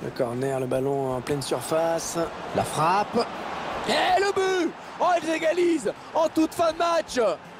Le corner, le ballon en pleine surface. La frappe. Et le but! Oh, ils égalisent en toute fin de match!